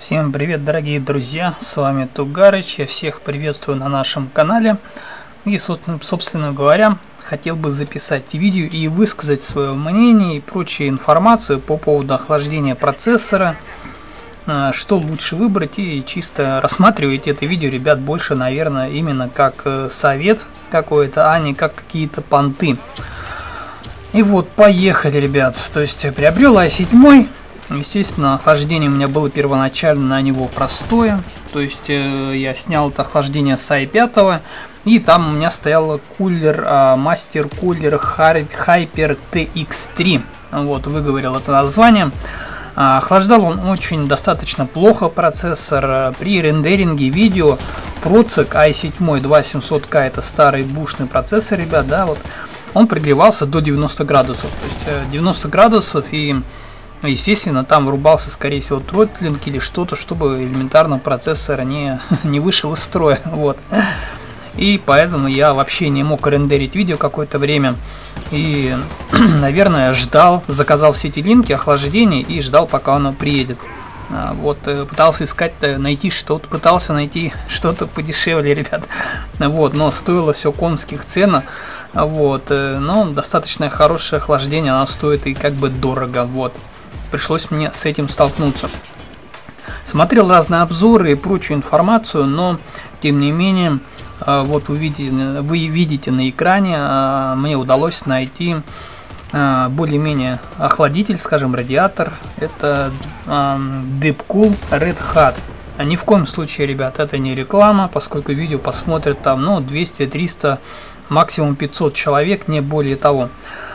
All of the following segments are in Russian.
Всем привет, дорогие друзья, с вами Тугарыч, я всех приветствую на нашем канале. И, собственно говоря, хотел бы записать видео и высказать свое мнение и прочую информацию по поводу охлаждения процессора. Что лучше выбрать, и чисто рассматривайте это видео, ребят, больше, наверное, именно как совет какой-то, а не как какие-то понты. И вот, поехали, ребят. То есть, приобрел i7. Естественно, охлаждение у меня было первоначально на него простое. То есть, я снял это охлаждение с i5. И там у меня стоял кулер, мастер кулер Hyper TX3. Вот, выговорил это название. Охлаждал он очень достаточно плохо процессор. При рендеринге видео Procec i7 2700K, это старый бушный процессор, ребят, да, вот, он прогревался до 90 градусов. То есть 90 градусов, и естественно там врубался, скорее всего, тротлинг или что-то, чтобы элементарно процессор не вышел из строя. Вот. И поэтому я вообще не мог рендерить видео какое-то время. И, наверное, ждал, заказал все эти линки охлаждения и ждал, пока оно приедет. Вот, пытался искать, найти что-то, подешевле, ребят. Вот, но стоило все конских цен. Вот, но достаточно хорошее охлаждение, оно стоит и как бы дорого. Вот, пришлось мне с этим столкнуться. Смотрел разные обзоры и прочую информацию, но тем не менее, вот вы видите на экране, мне удалось найти более-менее охладитель, скажем, радиатор. Это Deepcool Red Hat. Ни в коем случае, ребят, это не реклама, поскольку видео посмотрят там, ну, 200-300, максимум 500 человек, не более того.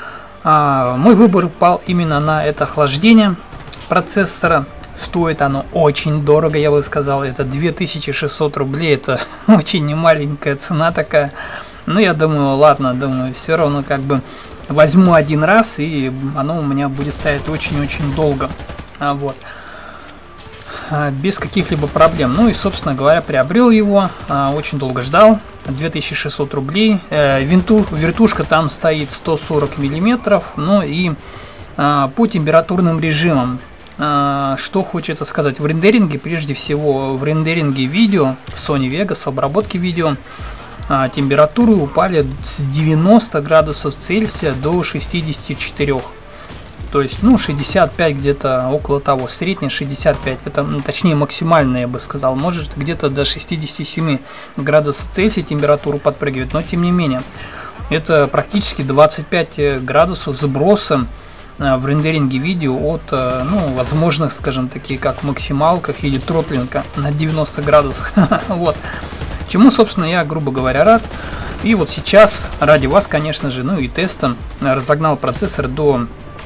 Мой выбор упал именно на это охлаждение процессора. Стоит оно очень дорого, я бы сказал, это 2600 рублей, это очень немаленькая цена такая. Но я думаю, ладно, все равно как бы возьму один раз, и оно у меня будет стоять очень-очень долго. Вот. Без каких-либо проблем. Ну и, собственно говоря, приобрел его, очень долго ждал, 2600 рублей. Вертушка там стоит 140 миллиметров, ну и по температурным режимам. Что хочется сказать, в рендеринге, прежде всего в рендеринге видео, в Sony Vegas, в обработке видео, температуры упали с 90 градусов Цельсия до 64. То есть, ну, 65 где-то около того, средняя 65, это, точнее, максимальная, я бы сказал, может где-то до 67 градусов Цельсия температуру подпрыгивает, но тем не менее, это практически 25 градусов сброса в рендеринге видео от, ну, возможных, скажем, такие как максималках или тротлинга на 90 градусов. Вот. Чему, собственно, я, грубо говоря, рад. И вот сейчас, ради вас, конечно же, ну и тестом, разогнал процессор до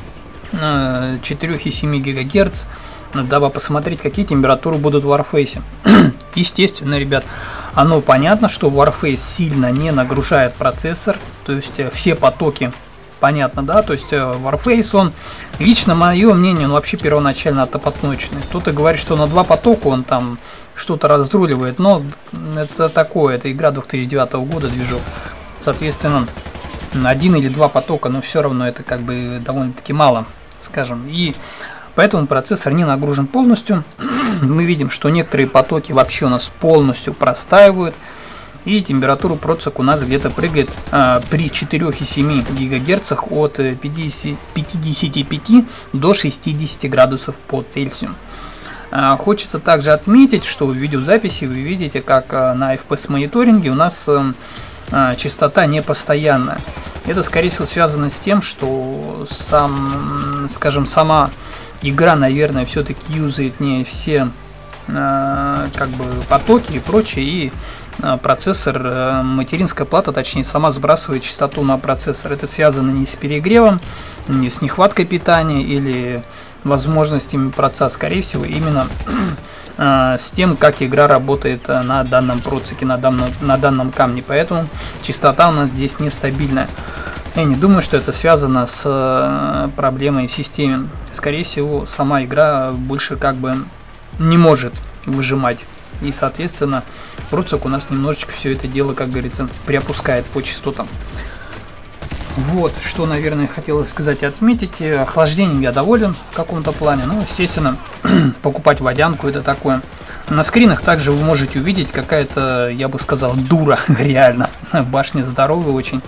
4,7 ГГц, дабы посмотреть, какие температуры будут в Warface. Естественно, ребят, оно понятно, что Warface сильно не нагружает процессор, то есть все потоки, понятно, да, то есть Warface, он, лично мое мнение, он вообще первоначально отопотночный. Кто-то говорит, что на 2 потока он там что-то разруливает, но это такое, это игра 2009 года, движок. Соответственно, 1 или 2 потока, но все равно это как бы довольно-таки мало, скажем. И поэтому процессор не нагружен полностью. Мы видим, что некоторые потоки вообще у нас полностью простаивают. И температура Procec у нас где-то прыгает при 4,7 ГГц от 55 до 60 градусов по Цельсию. Хочется также отметить, что в видеозаписи вы видите, как на FPS мониторинге у нас частота не постоянная. Это, скорее всего, связано с тем, что сама игра, наверное, все-таки юзает не все как бы потоки и прочее, и процессор, материнская плата, точнее, сама сбрасывает частоту на процессор. Это связано не с перегревом, не с нехваткой питания или возможностями процесса, скорее всего, именно с тем, как игра работает на данном процессоре, на данном камне. Поэтому частота у нас здесь нестабильная. Я не думаю, что это связано с проблемой в системе. Скорее всего, сама игра больше как бы не может выжимать. И, соответственно, процессор у нас немножечко все это дело, как говорится, приопускает по частотам. Вот, что, наверное, хотелось сказать и отметить. Охлаждением я доволен в каком-то плане. Ну, естественно, покупать водянку это такое. На скринах также вы можете увидеть какая-то, я бы сказал, дура, реально. Башня здоровая очень.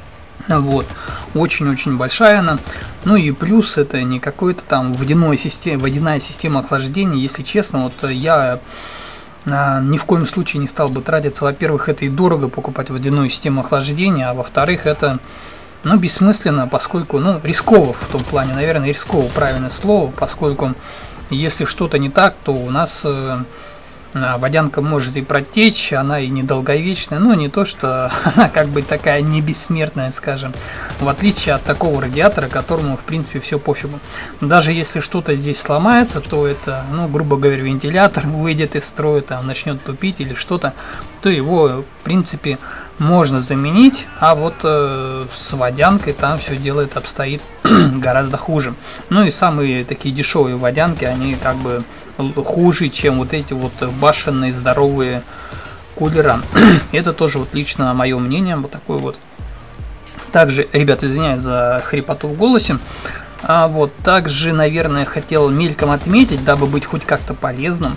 Вот, очень-очень большая она. Ну и плюс это не какой-то там водяная система охлаждения. Если честно, вот я ни в коем случае не стал бы тратиться. Во-первых, это и дорого покупать водяную систему охлаждения, а во-вторых, это бессмысленно, поскольку, рисково в том плане, наверное, рисково правильное слово, поскольку если что-то не так, то у нас водянка может и протечь, она и недолговечная, но не то, что она как бы такая не бессмертная, скажем, в отличие от такого радиатора, которому в принципе все пофигу. Даже если что-то здесь сломается, то это, грубо говоря, вентилятор выйдет из строя, там начнет тупить или что-то, то его в принципе можно заменить, а вот с водянкой там все дело обстоит гораздо хуже. Ну и самые такие дешевые водянки, они как бы хуже, чем вот эти вот башенные здоровые кулера. Это тоже вот лично мое мнение, вот такой вот. Также, ребят, извиняюсь за хрипоту в голосе. Также, наверное, хотел мельком отметить, дабы быть хоть как-то полезным,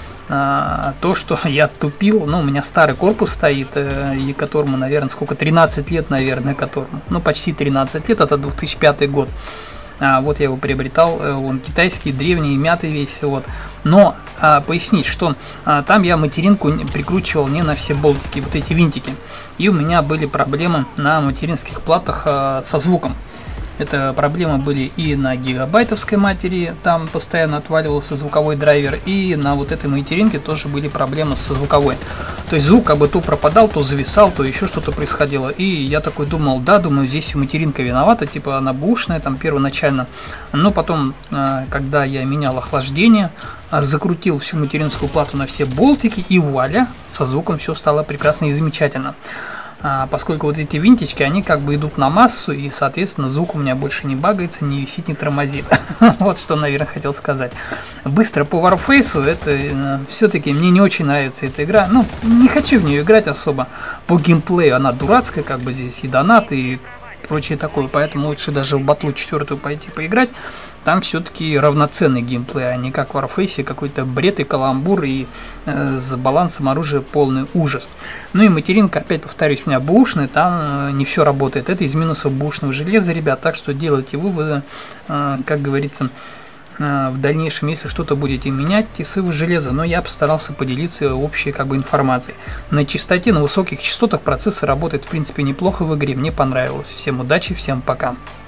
то, что я тупил. У меня старый корпус стоит, и которому, наверное, 13 лет, наверное, которому, почти 13 лет, это 2005 год. Вот я его приобретал, он китайский, древний, мятый весь, вот. Но пояснить, что там я материнку прикручивал не на все болтики, вот эти винтики, и у меня были проблемы на материнских платах со звуком. Это проблемы были и на гигабайтовской матери, там постоянно отваливался звуковой драйвер, и на вот этой материнке тоже были проблемы со звуковой. То есть звук как бы то пропадал, то зависал, то еще что-то происходило. И я такой думал, думаю, здесь материнка виновата, типа она бэушная там первоначально. Но потом, когда я менял охлаждение, закрутил всю материнскую плату на все болтики, и вуаля, со звуком все стало прекрасно и замечательно. Поскольку вот эти винтички, они как бы идут на массу, и, соответственно, звук у меня больше не багается, не висит, не тормозит. Вот что, наверное, хотел сказать. Быстро по Warface, это все-таки мне не очень нравится эта игра. Не хочу в нее играть особо. По геймплею она дурацкая, как бы здесь и донат, и прочее такое, поэтому лучше даже в батлу 4 пойти поиграть. Там все-таки равноценный геймплей, а не как в Warface, какой-то бред и каламбур, и с балансом оружия полный ужас. Ну и материнка, опять повторюсь, у меня бэушная, там не все работает. Это из минусов бэушного железа, ребят, так что делайте выводы, как говорится, в дальнейшем, если что-то будете менять, тесывы железа, но я постарался поделиться общей как бы информацией. На частоте, на высоких частотах процессор работает в принципе неплохо в игре, мне понравилось. Всем удачи, всем пока.